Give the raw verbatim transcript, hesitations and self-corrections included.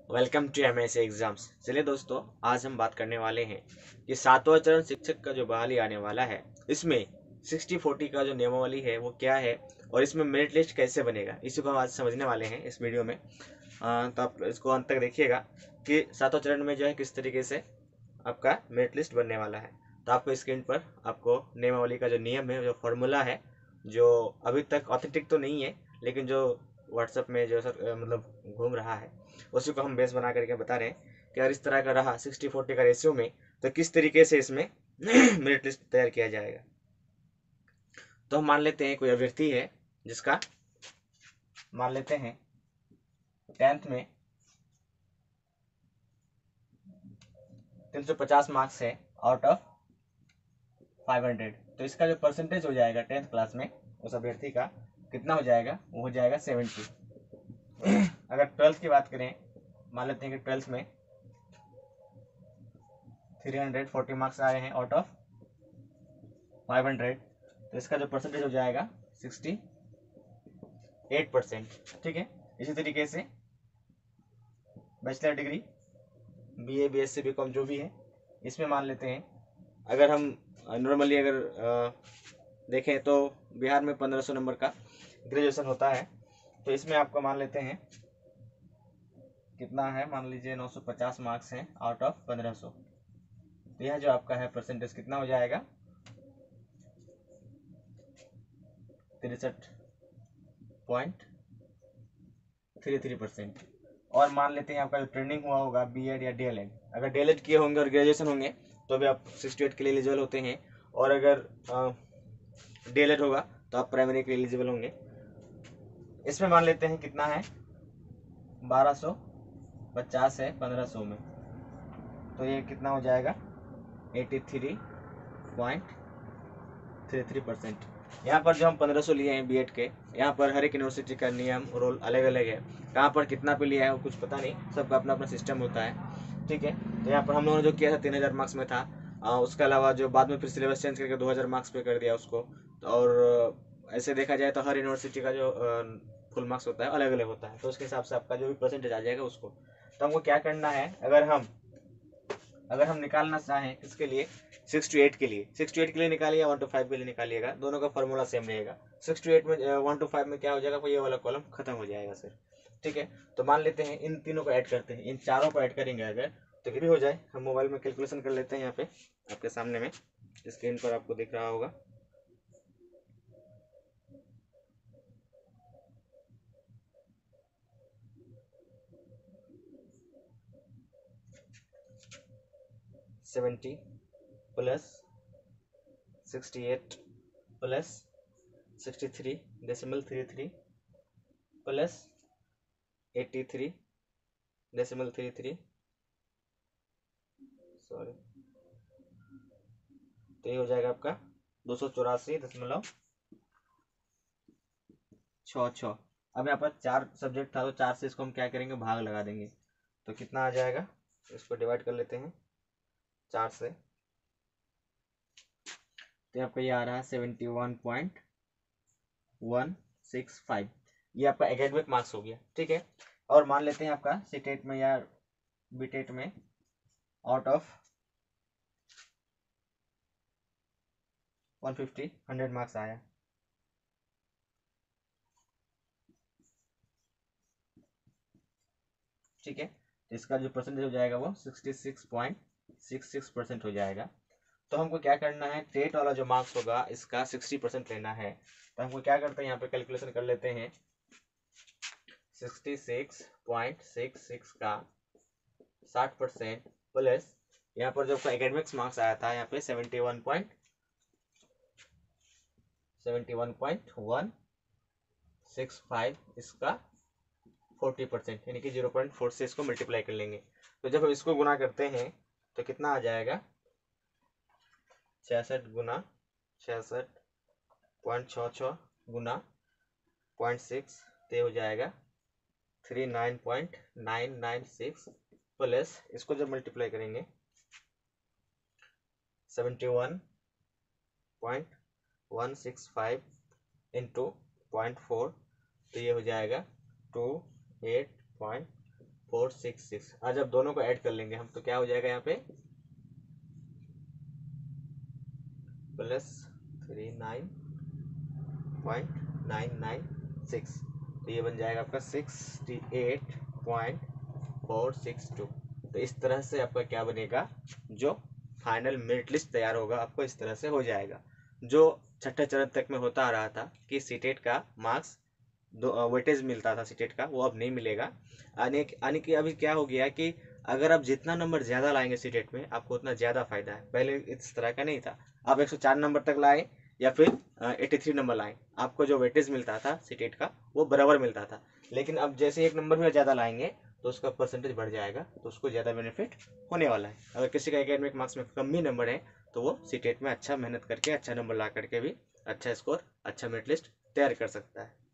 Welcome to M S exams. चलिए दोस्तों, आज हम बात करने वाले हैं कि सातवां चरण शिक्षक का जो बहाली आने वाला है, इसमें सिक्सटी फोर्टी का जो नियमावली है वो क्या है और इसमें मेरिट लिस्ट कैसे बनेगा, इसी को हम आज समझने वाले हैं इस वीडियो में। आ, तो आप इसको अंत तक देखिएगा कि सातवां चरण में जो है किस तरीके से आपका मेरिट लिस्ट बनने वाला है। तो आपको स्क्रीन पर आपको नियमावली का जो नियम है, जो फॉर्मूला है, जो अभी तक ऑथेंटिक तो नहीं है लेकिन जो व्हाट्सएप में जो सर मतलब घूम रहा है, उसी को हम बेस बना करके बता रहे हैं कि अगर इस तरह का रहा सिक्सटी फोर्टी का रेशियो में, तो किस तरीके से इसमें मेरिट लिस्ट तैयार किया जाएगा। तो हम मान लेते हैं कोई अभ्यर्थी है जिसका मान लेते हैं टेंथ में तीन सौ पचास मार्क्स है आउट ऑफ फाइव हंड्रेड। तो इसका जो परसेंटेज हो जाएगा टेंथ क्लास में उस अभ्यर्थी का कितना हो जाएगा, वो हो जाएगा सेवेंटी। अगर ट्वेल्थ की बात करें, मान लेते हैं कि ट्वेल्थ में थ्री हंड्रेड फोर्टी मार्क्स आए हैं आउट ऑफ फाइव हंड्रेड, तो इसका जो परसेंटेज हो जाएगा सिक्सटी एट परसेंट। ठीक है, इसी तरीके से bachelor degree B A B S C B com जो भी है, इसमें मान लेते हैं अगर हम नॉर्मली अगर आ, देखें तो बिहार में पंद्रह सौ नंबर का ग्रेजुएशन होता है। तो इसमें आपको मान लेते हैं कितना है, मान लीजिए नौ सौ पचास मार्क्स हैं आउट ऑफ पंद्रह सौ। तो यह जो आपका है परसेंटेज कितना हो जाएगा, तिरसठ पॉइंट थ्री थ्री परसेंट। और मान लेते हैं आपका जो ट्रेनिंग हुआ होगा बी एड या डी एल एड, अगर डी एल एड किए होंगे और ग्रेजुएशन होंगे तो भी आप सिक्सटी एट के लिए एलिजिबल होते हैं, और अगर डी एल एड होगा तो आप प्राइमरी के लिए एलिजिबल होंगे। इसमें मान लेते हैं कितना है, बारह सौ पचास है पंद्रह सौ में, तो ये कितना हो जाएगा eighty three point three three percent. यहाँ पर जो हम पंद्रह सौ लिए हैं बी एड के, यहाँ पर हर एक यूनिवर्सिटी का नियम रोल अलग अलग है, कहाँ पर कितना पे लिया है वो कुछ पता नहीं, सबका अपना अपना सिस्टम होता है। ठीक है, तो यहाँ पर हम लोगों ने जो किया था तीन हज़ार मार्क्स में था, आ, उसके अलावा जो बाद में फिर सिलेबस चेंज करके दो हज़ार मार्क्स पे कर दिया उसको। और ऐसे देखा जाए तो हर यूनिवर्सिटी का जो फुल मार्क्स होता है अलग अलग होता है, तो उसके हिसाब से आपका जो भी परसेंटेज आ जाएगा उसको। तो हमको क्या करना है, अगर हम अगर हम निकालना चाहें किसके लिए, सिक्स टू एट के लिए, सिक्स टू एट के लिए निकालिए, वन टू फाइव के लिए निकालिएगा, दोनों का फॉर्मूला सेम रहेगा। सिक्स टू एट में वन टू फाइव में क्या हो जाएगा, ये वाला कॉलम खत्म हो जाएगा सर। ठीक है, तो मान लेते हैं इन तीनों को ऐड करते हैं, इन चारों को ऐड करेंगे अगर, तो कितनी हो जाए, हम मोबाइल में कैलकुलेशन कर लेते हैं। यहाँ पे आपके सामने में स्क्रीन पर आपको दिख रहा होगा, seventy plus sixty eight plus sixty three decimal three three plus eighty three decimal three three, sorry, तो ये हो जाएगा आपका दो सौ चौरासी दशमलव छः छः। अब यहाँ पर चार सब्जेक्ट था तो चार से इसको हम क्या करेंगे, भाग लगा देंगे, तो कितना आ जाएगा, इसको डिवाइड कर लेते हैं चार से, तो आपका ये आ रहा है seventy one point one six five. ये आपका एकेडमिक मार्क्स हो गया। ठीक है, और मान लेते हैं आपका सीटेट में या बीटेट में out of one fifty hundred marks आया। ठीक है, तो इसका जो परसेंटेज हो जाएगा वो sixty six point six six percent हो जाएगा। तो हमको क्या करना है, टेट वाला जो मार्क्स होगा इसका सिक्सटी परसेंट लेना है। तो हमको क्या करते हैं, यहाँ पे कैलकुलेशन कर लेते हैं, sixty six point six six का साठ परसेंट प्लस यहाँ पर जो एकेडमिक्स मार्क्स आया था यहाँ पे seventy one point seventy one point one six five, इसका फोर्टी परसेंट यानी कि जीरो पॉइंट फोर से इसको मल्टीप्लाई कर लेंगे। तो जब हम इसको गुना करते हैं तो कितना आ जाएगा, छियासठ गुना छियासठ पॉइंट छ छ गुना पॉइंट सिक्स, तो हो जाएगा three nine point nine nine six plus इसको जब मल्टीप्लाई करेंगे seventy one point one six five into point four, तो ये हो जाएगा two eight point four six six. आज जब दोनों को ऐड कर लेंगे हम तो क्या हो जाएगा यहाँ पे plus three nine point nine nine six, तो ये बन जाएगा आपका sixty eight point four six two. तो इस तरह से आपका क्या बनेगा, जो फाइनल मेरिट लिस्ट तैयार होगा आपको इस तरह से हो जाएगा। जो छठे चरण तक में होता आ रहा था कि सीटेट का मार्क्स दो वेटेज मिलता था सीटेट का, वो अब नहीं मिलेगा। आने आने की अभी क्या हो गया कि अगर आप जितना नंबर ज़्यादा लाएंगे सीटेट में आपको उतना ज़्यादा फायदा है। पहले इस तरह का नहीं था, आप एक सौ चार नंबर तक लाए या फिर तिरासी नंबर लाए, आपको जो वेटेज मिलता था सीटेट का वो बराबर मिलता था। लेकिन अब जैसे एक नंबर में ज़्यादा लाएंगे तो उसका परसेंटेज बढ़ जाएगा, तो उसको ज़्यादा बेनिफिट होने वाला है। अगर किसी का एकेडमिक मार्क्स में कम भी नंबर है तो वो सीटेट में अच्छा मेहनत करके अच्छा नंबर ला करके भी अच्छा स्कोर, अच्छा मेरिट लिस्ट तैयार कर सकता है।